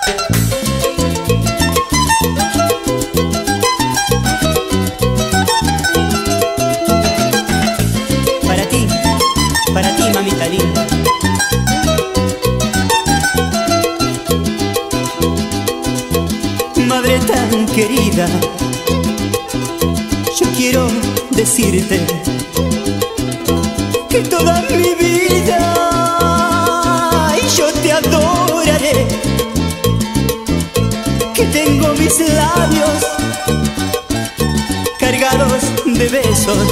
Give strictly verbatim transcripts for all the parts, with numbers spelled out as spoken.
Para ti, para ti, mamita linda. Madre tan querida, yo quiero decirte que toda mi vida yo te adoraré, que tengo mis labios cargados de besos,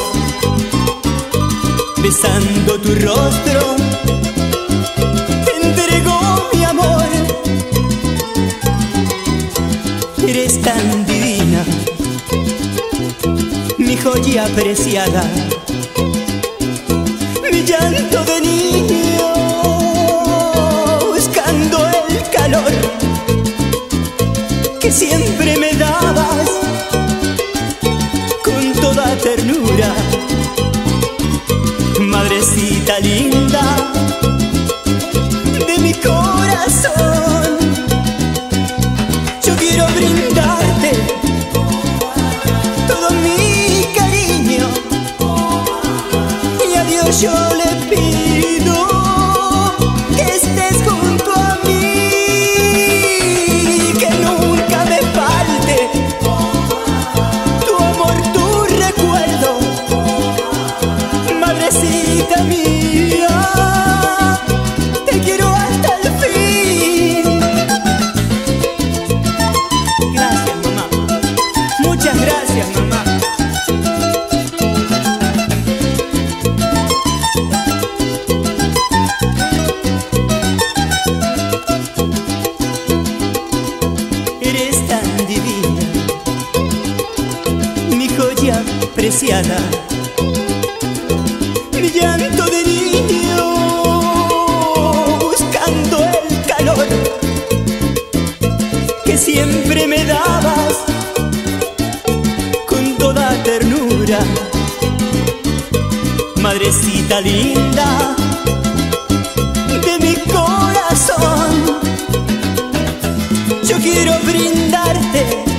besando tu rostro te entrego mi amor. Eres tan divina, mi joya preciada, mi llanto de niño buscando el calor que siempre me dabas con toda ternura. Madrecita linda de mi corazón, yo quiero brindarte todo mi cariño y a Dios yo le pido que estés junto a mí, que nunca me falte tu amor, tu recuerdo, madrecita mía, te quiero hasta el fin. Gracias, mamá, muchas gracias, mamá. Eres tan divina, mi joya preciada, mi llanto de niño buscando el calor que siempre me dabas con toda ternura. Madrecita linda de mi corazón, yo quiero brindarte